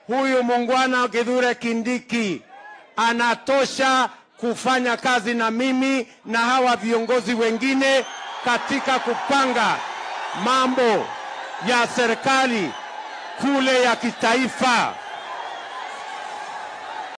huyu muungwana Kithure Kindiki anatosha kufanya kazi na mimi na hawa viongozi wengine katika kupanga mambo ya serikali kule ya kitaifa.